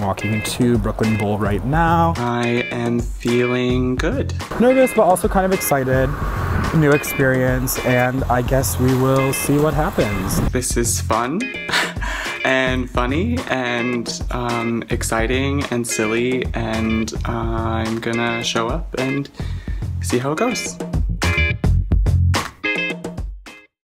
walking to Brooklyn Bowl right now. I am feeling good. Nervous, but also kind of excited. New experience, and I guess we will see what happens. This is fun and funny and exciting and silly, and I'm gonna show up and see how it goes.